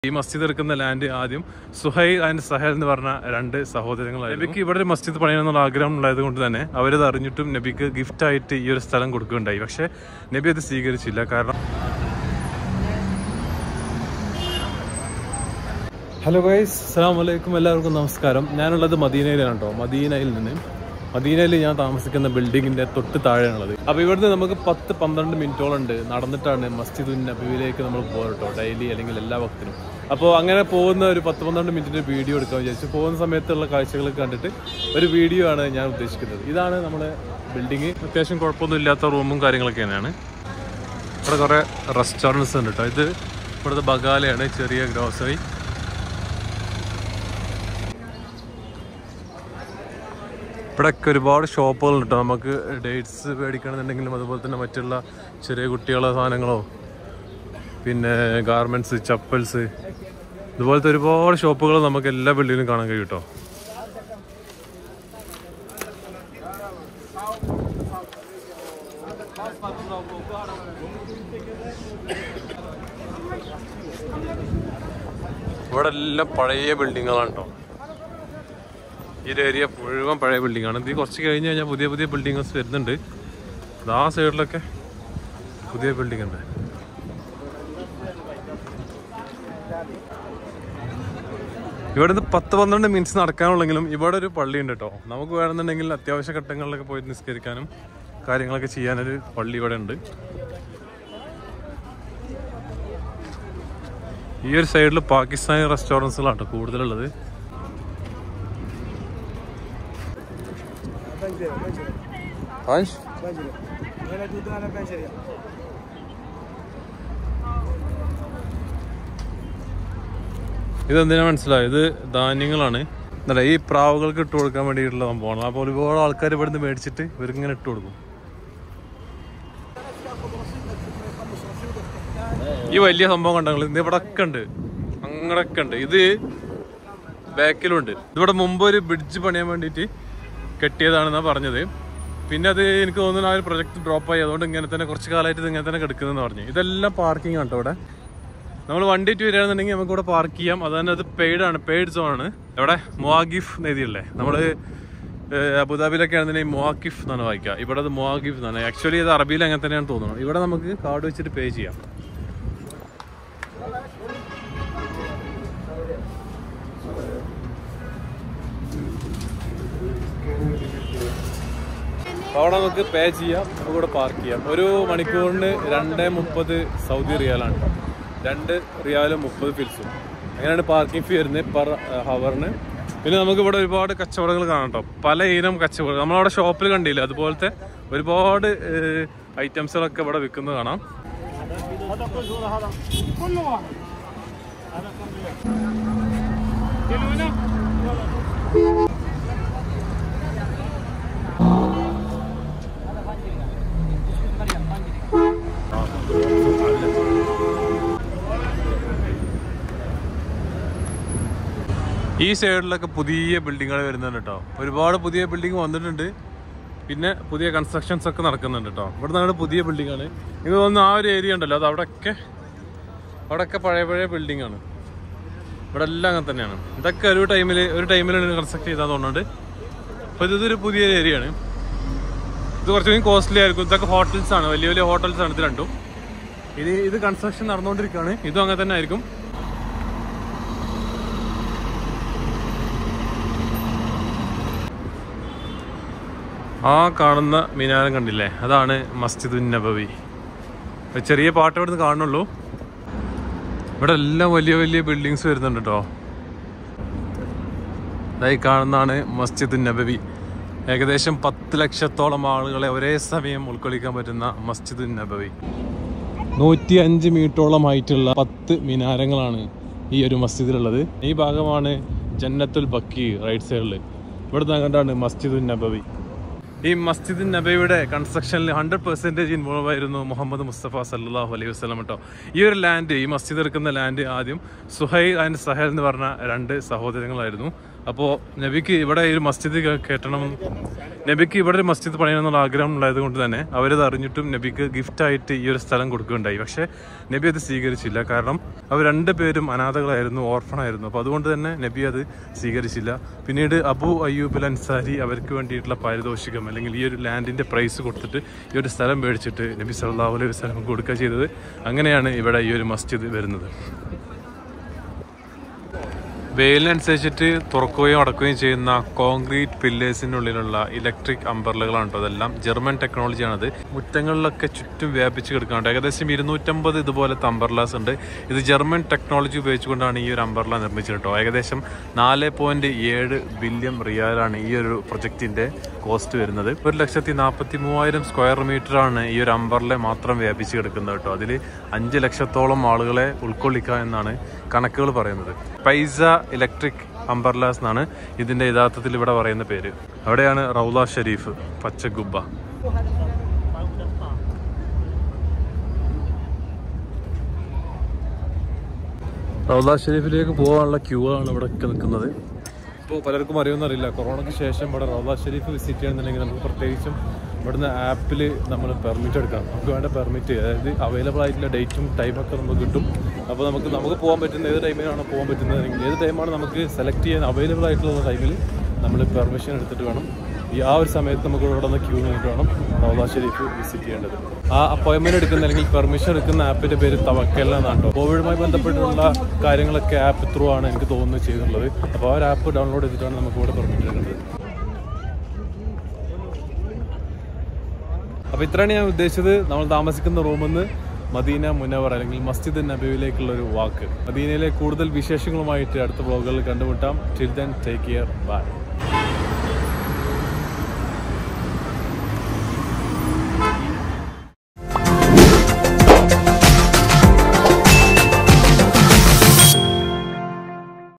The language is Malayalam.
ഈ മസ്ജിദ് എടുക്കുന്ന ലാൻഡ് ആദ്യം സുഹൈൽ ആൻഡ് സഹൽ എന്ന് പറഞ്ഞ രണ്ട് സഹോദരങ്ങളായിരുന്നു. നബിക്ക് ഇവിടെ ഒരു മസ്ജിദ് പണിയണമെന്നുള്ള ആഗ്രഹം ഉണ്ടായത് കൊണ്ട് തന്നെ അവരത് അറിഞ്ഞിട്ടും നബിക്ക് ഗിഫ്റ്റ് ആയിട്ട് ഈ ഒരു സ്ഥലം കൊടുക്കുകയുണ്ടായി. പക്ഷെ നബി അത് സ്വീകരിച്ചില്ല. കാരണം ഹലോ ഗൈസ്, അസ്സലാമു അലൈക്കും, എല്ലാവർക്കും നമസ്കാരം. ഞാനുള്ളത് മദീനയിലാണ് കേട്ടോ. മദീനയിൽ ഞാൻ താമസിക്കുന്ന ബിൽഡിങ്ങിന്റെ തൊട്ട് താഴെയാണുള്ളത്. അപ്പോൾ ഇവിടുന്ന് നമുക്ക് 10-12 മിനിറ്റോളം ഉണ്ട് നടന്നിട്ടാണ് മസ്ജിദുൻ നബവിയിലേക്ക് നമ്മൾ പോകുക കേട്ടോ, ഡെയിലി അല്ലെങ്കിൽ എല്ലാ വക്തിനും. അപ്പോൾ അങ്ങനെ പോകുന്ന ഒരു 10-12 മിനിറ്റിന്റെ വീഡിയോ എടുക്കാൻ വിചാരിച്ചു. പോകുന്ന സമയത്തുള്ള കാഴ്ചകൾ കണ്ടിട്ട് ഒരു വീഡിയോ ആണ് ഞാൻ ഉദ്ദേശിക്കുന്നത്. ഇതാണ് നമ്മുടെ ബിൽഡിങ്. അത്യാവശ്യം കുഴപ്പമൊന്നും ഇല്ലാത്ത റൂമും കാര്യങ്ങളൊക്കെ തന്നെയാണ്. ഇവിടെ കുറേ റെസ്റ്റോറൻറ്റ്സ് ഉണ്ട് കേട്ടോ. ഇത് ഇവിടുത്തെ ബഗാലയാണ്, ചെറിയ ഗ്രോസറി. ഇവിടെയൊക്കെ ഒരുപാട് ഷോപ്പുകളുണ്ട് കേട്ടോ. നമുക്ക് ഡേറ്റ്സ് മേടിക്കണമെന്നുണ്ടെങ്കിലും അതുപോലെ തന്നെ മറ്റുള്ള ചെറിയ കുട്ടികളുടെ സാധനങ്ങളോ പിന്നെ ഗാർമെൻറ്റ്സ്, ചപ്പൽസ്, ഇതുപോലത്തെ ഒരുപാട് ഷോപ്പുകൾ നമുക്ക് എല്ലാ ബിൽഡിങ്ങിലും കാണാൻ കഴിയും കേട്ടോ. ഇവിടെ എല്ലാം പഴയ ബിൽഡിങ്ങുകളാണ് കേട്ടോ. ഈ ഒരു ഏരിയ മുഴുവൻ പഴയ ബിൽഡിംഗ് ആണ്. ഇത് കുറച്ച് കഴിഞ്ഞ് കഴിഞ്ഞാൽ പുതിയ പുതിയ ബിൽഡിങ്സ് വരുന്നുണ്ട്. ആ സൈഡിലൊക്കെ പുതിയ ബിൽഡിംഗ് ഉണ്ട്. ഇവിടുന്ന് 10-12 മിനിറ്റ്സ് നടക്കാനുള്ളെങ്കിലും ഇവിടെ ഒരു പള്ളി ഉണ്ട് കേട്ടോ. നമുക്ക് വേണമെന്നുണ്ടെങ്കിൽ അത്യാവശ്യ ഘട്ടങ്ങളിലൊക്കെ പോയി നിസ്കരിക്കാനും കാര്യങ്ങളൊക്കെ ചെയ്യാനൊരു പള്ളി ഇവിടെ ഉണ്ട്. ഈ ഒരു സൈഡിൽ പാകിസ്ഥാനി റെസ്റ്റോറൻറ്റ്സുകളാണ് കേട്ടോ കൂടുതലുള്ളത്. ഇതെന്തിനാ മനസ്സിലായോ? ഇത് ധാന്യങ്ങളാണ്. എന്നല്ല, ഈ പ്രാവുകൾക്ക് ഇട്ട് കൊടുക്കാൻ വേണ്ടിയിട്ടുള്ള സംഭവമാണ്. അപ്പോൾ ഒരുപാട് ആൾക്കാർ ഇവിടുന്ന് മേടിച്ചിട്ട് ഇവർക്കിങ്ങനെ ഇട്ട് കൊടുക്കും. ഈ വലിയ സംഭവം കണ്ടെങ്കിൽ ഇത് ഇവിടെ ഒക്കെ ഉണ്ട്, അങ്ങനെയൊക്കെ ഉണ്ട്. ഇത് ബാക്കിലുണ്ട്. ഇതിവിടെ മുമ്പ് ഒരു ബ്രിഡ്ജ് പണിയാൻ വേണ്ടിയിട്ട് കെട്ടിയതാണെന്നാണ് പറഞ്ഞത്. പിന്നെ അത് എനിക്ക് തോന്നുന്നു ആ ഒരു പ്രൊജക്ട് ഡ്രോപ്പ് ആയി. അതുകൊണ്ട് ഇങ്ങനെ തന്നെ കുറച്ച് കാലമായിട്ട് ഇത് ഇങ്ങനെ തന്നെ കിടക്കുന്നതെന്ന് പറഞ്ഞു. ഇതെല്ലാം പാർക്കിംഗ് ആണ് കേട്ടോ. ഇവിടെ നമ്മൾ വണ്ടിയിട്ട് വരികയാണെന്നുണ്ടെങ്കിൽ നമുക്ക് ഇവിടെ പാർക്ക് ചെയ്യാം. അത് തന്നെ അത് പെയ്ഡ് സോൺ ആണ്. ഇവിടെ മുവാഖിഫ് എഴുതിയല്ലേ, നമ്മൾ അബുദാബിയിലൊക്കെ ആണെന്നുണ്ടെങ്കിൽ മുവാഖിഫ് എന്നാണ് വായിക്കുക. ഇവിടെ അത് മുവാഖിഫ് എന്നാണ്. ആക്ച്വലി ഇത് അറബിയിൽ അങ്ങനെ തന്നെയാണ് തോന്നുന്നത്. ഇവിടെ നമുക്ക് കാർഡ് വെച്ചിട്ട് പേ ചെയ്യാം. അവിടെ നമുക്ക് പേ ചെയ്യാം, നമുക്ക് ഇവിടെ പാർക്ക് ചെയ്യാം. ഒരു മണിക്കൂറിന് 2.30 സൗദി റിയാലാണ്. 2 റിയാലും 30 ഫിൽസും. അങ്ങനെയാണ് പാർക്കിംഗ് ഫീ വരുന്നത് പെർ ഹവറിന്. പിന്നെ നമുക്ക് ഇവിടെ ഒരുപാട് കച്ചവടങ്ങൾ കാണാം കേട്ടോ. പല ഇനം കച്ചവടം നമ്മളവിടെ ഷോപ്പിൽ കണ്ടില്ല, അതുപോലത്തെ ഒരുപാട് ഐറ്റംസുകളൊക്കെ ഇവിടെ വിൽക്കുന്നത് കാണാം. ഈ സൈഡിലൊക്കെ പുതിയ ബിൽഡിങ്ങുകൾ വരുന്നുണ്ട് കേട്ടോ. ഒരുപാട് പുതിയ ബിൽഡിംഗ് വന്നിട്ടുണ്ട്. പിന്നെ പുതിയ കൺസ്ട്രക്ഷൻസ് ഒക്കെ നടക്കുന്നുണ്ട് കേട്ടോ. ഇവിടെ നിങ്ങളുടെ പുതിയ ബിൽഡിംഗ് ആണ്. എനിക്ക് തോന്നുന്നു ആ ഒരു ഏരിയ ഉണ്ടല്ലോ, അത് അവിടെയൊക്കെ പഴയ ബിൽഡിംഗ് ആണ്. ഇവിടെ എല്ലാം അങ്ങനെ തന്നെയാണ്. ഇതൊക്കെ ഒരു ടൈമിൽ കൺസ്ട്രക്ട് ചെയ്താൽ തോന്നുന്നുണ്ട്. അപ്പോൾ ഇതൊരു പുതിയ ഏരിയ ആണ്. ഇത് കുറച്ചുകൂടി കോസ്റ്റ്ലി ആയിരിക്കും. ഇതൊക്കെ ഹോട്ടൽസ് ആണ്, വലിയ വലിയ ഹോട്ടൽസ് ആണ് ഇത് രണ്ടും. ഇത് കൺസ്ട്രക്ഷൻ നടന്നുകൊണ്ടിരിക്കുകയാണ്. ഇതും അങ്ങനെ തന്നെ ആയിരിക്കും. ആ കാണുന്ന മിനാരം കണ്ടില്ലേ, അതാണ് മസ്ജിദുൻ നബവി. ചെറിയ പാട്ട് ഇവിടെ നിന്ന് കാണുന്നുള്ളൂ. ഇവിടെ എല്ലാം വലിയ വലിയ ബിൽഡിങ്സ് വരുന്നുണ്ട് കേട്ടോ. ഇതായി കാണുന്നതാണ് മസ്ജിദുൻ നബവി. ഏകദേശം 10 ലക്ഷത്തോളം ആളുകളെ ഒരേ സമയം ഉൾക്കൊള്ളിക്കാൻ പറ്റുന്ന മസ്ജിദുൻ നബവി. 105 മീറ്ററോളം ഹൈറ്റുള്ള 10 മിനാരങ്ങളാണ് ഈ ഒരു മസ്ജിദിലുള്ളത്. ഈ ഭാഗമാണ് ജന്നത്തുൽ ബക്കി റൈറ്റ് സൈഡിൽ. ഇവിടെ കണ്ടാണ് മസ്ജിദുൻ നബവി. ഈ മസ്ജിദുൻ നബവിയുടെ കൺസ്ട്രക്ഷനിൽ 100% ഇൻവോൾവ് ആയിരുന്നു മുഹമ്മദ് മുസ്തഫ സല്ലല്ലാഹു അലൈഹി വസല്ലം കേട്ടോ. ഈ ഒരു ലാൻഡ്, ഈ മസ്ജിദ് എടുക്കുന്ന ലാൻഡ് ആദ്യം സുഹൈൽ ആൻഡ് സഹൽ എന്ന് പറഞ്ഞ രണ്ട് സഹോദരങ്ങളായിരുന്നു. അപ്പോൾ നബിക്ക് ഇവിടെ ഒരു മസ്ജിദ് കെട്ടണം, നബിക്ക് ഇവിടെ ഒരു മസ്ജിദ് പണിയണമെന്നുള്ള ആഗ്രഹം ഉണ്ടായത് കൊണ്ട് തന്നെ അവരത് അറിഞ്ഞിട്ടും നബിക്ക് ഗിഫ്റ്റായിട്ട് ഈ ഒരു സ്ഥലം കൊടുക്കുകയുണ്ടായി. പക്ഷേ നബി അത് സ്വീകരിച്ചില്ല. കാരണം അവർ രണ്ടുപേരും അനാഥകളായിരുന്നു, ഓർഫണായിരുന്നു. അപ്പോൾ അതുകൊണ്ട് തന്നെ നബി അത് സ്വീകരിച്ചില്ല. പിന്നീട് അബൂ അയ്യൂബ് അൻസാരി അവർക്ക് വേണ്ടിയിട്ടുള്ള പാരിതോഷികം അല്ലെങ്കിൽ ഈ ഒരു ലാൻഡിൻ്റെ പ്രൈസ് കൊടുത്തിട്ട് ഈ ഒരു സ്ഥലം മേടിച്ചിട്ട് നബി സല്ലല്ലാഹു അലൈഹി വസല്ലം കൊടുക്കുക ചെയ്തത്. അങ്ങനെയാണ് ഇവിടെ ഈ ഒരു മസ്ജിദ് വരുന്നത്. വെയിലിനനുസരിച്ചിട്ട് തുറക്കുകയും അടക്കുകയും ചെയ്യുന്ന കോൺക്രീറ്റ് പില്ലേഴ്സിനുള്ളിലുള്ള ഇലക്ട്രിക് അംബർലകളാണ് കേട്ടോ. അതെല്ലാം ജർമ്മൻ ടെക്നോളജിയാണത്. മുറ്റങ്ങളിലൊക്കെ ചുറ്റും വ്യാപിച്ച് കിടക്കുന്നുണ്ട്. ഏകദേശം 250 ഇതുപോലത്തെ അംബർലാസ് ഉണ്ട്. ഇത് ജർമ്മൻ ടെക്നോളജി ഉപയോഗിച്ചുകൊണ്ടാണ് ഈ ഒരു അംബർല നിർമ്മിച്ചത് കേട്ടോ. ഏകദേശം 4.7 ബില്യൺ റിയാലാണ് ഈ ഒരു പ്രൊജക്റ്റിന്റെ കോസ്റ്റ് വരുന്നത്. 1,43,000 സ്ക്വയർ മീറ്ററാണ് ഈ ഒരു അംബർല മാത്രം വ്യാപിച്ച് കിടക്കുന്നത് കേട്ടോ. അതിൽ 5 ലക്ഷത്തോളം ആളുകളെ ഉൾക്കൊള്ളിക്കുക എന്നാണ് കണക്കുകൾ പറയുന്നത്. പൈസ ഇലക്ട്രിക് അംബർലാസ് എന്നാണ് ഇതിന്റെ യഥാർത്ഥത്തിൽ ഇവിടെ പറയുന്ന പേര്. അവിടെയാണ് റൗള ഷരീഫ്, പച്ചഗുബ്ബ. റൗള ഷരീഫിലേക്ക് പോകാനുള്ള ക്യൂ ആണ് ഇവിടെ ഒക്കെ നിൽക്കുന്നത്. ഇപ്പോൾ പലർക്കും അറിയുമെന്നറിയില്ല, കൊറോണയ്ക്ക് ശേഷം ഇവിടെ റൗള ഷരീഫ് വിസിറ്റ് ചെയ്യണമെന്നുണ്ടെങ്കിൽ നമുക്ക് പ്രത്യേകിച്ചും ഇവിടുന്ന് ആപ്പിൽ നമ്മൾ പെർമിറ്റ് എടുക്കണം. നമുക്ക് വേണ്ട പെർമിറ്റ്, അതായത് അവൈലബിൾ ആയിട്ടുള്ള ഡേറ്റും ടൈമൊക്കെ നമുക്ക് കിട്ടും. അപ്പോൾ നമുക്ക് പോകാൻ പറ്റുന്ന ഏത് ടൈമിലാണ് പോകാൻ പറ്റുന്നതെങ്കിൽ ഏത് ടൈമാണ് നമുക്ക് സെലക്ട് ചെയ്യാൻ അവൈലബിൾ ആയിട്ടുള്ള ടൈമിൽ നമ്മൾ പെർമിഷൻ എടുത്തിട്ട് വേണം ആ ഒരു സമയത്ത് നമുക്ക് ഇവിടെ നിന്ന് ക്യൂ നിന്നിട്ട് വേണം റൗള ഷരീഫ് വിസിറ്റ് ചെയ്യേണ്ടത്. ആ അപ്പോയിൻമെൻറ്റ് എടുക്കുന്ന അല്ലെങ്കിൽ പെർമിഷൻ എടുക്കുന്ന ആപ്പിൻ്റെ പേര് തവക്കൽ എന്നാണ് കേട്ടോ. കോവിഡുമായി ബന്ധപ്പെട്ടുള്ള കാര്യങ്ങളൊക്കെ ആപ്പ് ത്രൂ ആണ് എനിക്ക് തോന്നുന്നത് ചെയ്തിട്ടുള്ളത്. അപ്പോൾ ആ ഒരു ആപ്പ് ഡൗൺലോഡ് ചെയ്തിട്ടാണ് നമുക്ക് ഇവിടെ പെർമിറ്റ് എടുക്കേണ്ടത്. അപ്പോൾ ഇത്രയാണ് ഞാൻ ഉദ്ദേശിച്ചത്. നമ്മൾ താമസിക്കുന്ന റൂമിൽ നിന്ന് മദീന മുനവർ അല്ലെങ്കിൽ മസ്ജിദ് നബവിയിലേക്കുള്ള ഒരു വാക്ക്. മദീനയിലെ കൂടുതൽ വിശേഷങ്ങളുമായിട്ട് അടുത്ത വ്ലോഗുകളിൽ കണ്ടുമുട്ടാം. Till then take care, by.